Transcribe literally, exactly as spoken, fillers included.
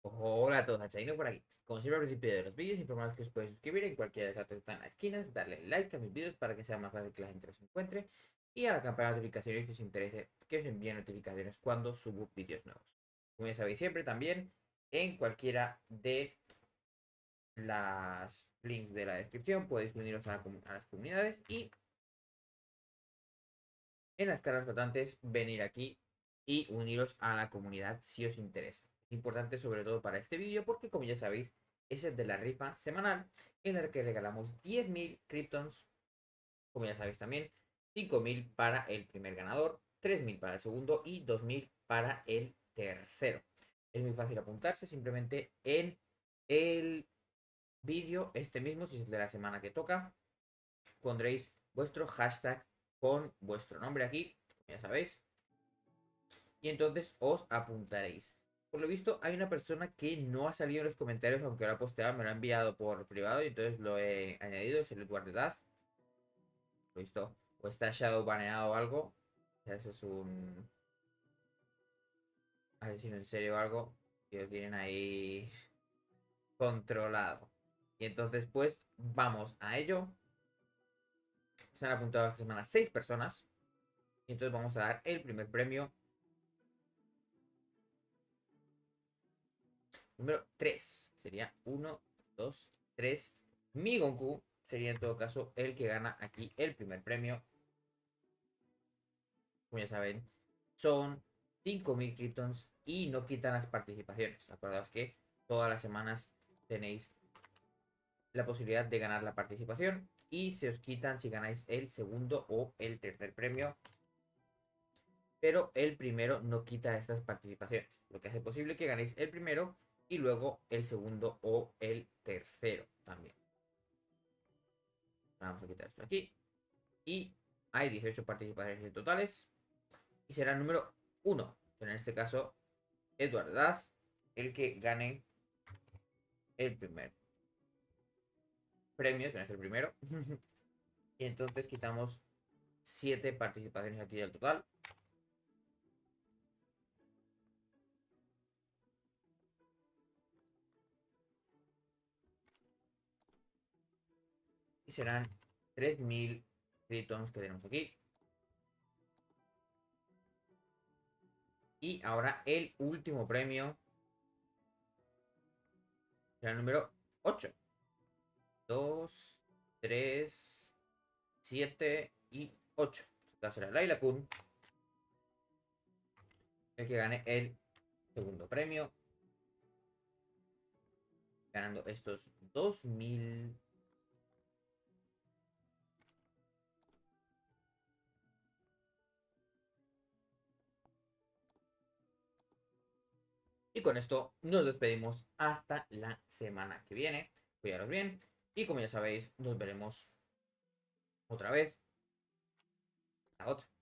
Hola a todos, Hachaino por aquí. Como siempre al principio de los vídeos, informaros que os podéis suscribir en cualquiera de los datos que están en las esquinas, darle like a mis vídeos para que sea más fácil que la gente los encuentre y a la campana de notificaciones si os interese que os envíen notificaciones cuando subo vídeos nuevos. Como ya sabéis siempre también, en cualquiera de las links de la descripción podéis uniros a, la a las comunidades y en las caras flotantes venir aquí y uniros a la comunidad si os interesa. Es importante sobre todo para este vídeo porque como ya sabéis es el de la rifa semanal en la que regalamos diez mil Kryptons, como ya sabéis también, cinco mil para el primer ganador, tres mil para el segundo y dos mil para el tercero. Es muy fácil apuntarse simplemente en el vídeo este mismo, si es de la semana que toca, pondréis vuestro hashtag con vuestro nombre aquí, como ya sabéis, y entonces os apuntaréis. Por lo visto hay una persona que no ha salido en los comentarios, aunque lo ha posteado, me lo ha enviado por privado y entonces lo he añadido, es el Edward de Daz. Lo visto, o está shadow baneado o algo. Ese es un asesino en serio o algo que lo tienen ahí controlado. Y entonces pues vamos a ello. Se han apuntado esta semana seis personas. Y entonces vamos a dar el primer premio. Número tres. Sería uno, dos, tres. Mi Goku sería en todo caso el que gana aquí el primer premio. Como ya saben, son cinco mil Kryptons y no quitan las participaciones. Acordaos que todas las semanas tenéis la posibilidad de ganar la participación y se os quitan si ganáis el segundo o el tercer premio. Pero el primero no quita estas participaciones, lo que hace posible que ganéis el primero y luego el segundo o el tercero también. Vamos a quitar esto aquí. Y hay dieciocho participaciones totales. Y será el número uno. En este caso, Edward Daz, el que gane el primer premio, que no es el primero. Y entonces quitamos siete participaciones aquí del total. Y serán tres mil Kryptons que tenemos aquí. Y ahora el último premio será el número ocho. dos, tres, siete y ocho. Esta será Laila Kun, el que gane el segundo premio. Ganando estos dos mil. Y con esto nos despedimos hasta la semana que viene. Cuidaros bien. Y como ya sabéis, nos veremos otra vez. La otra.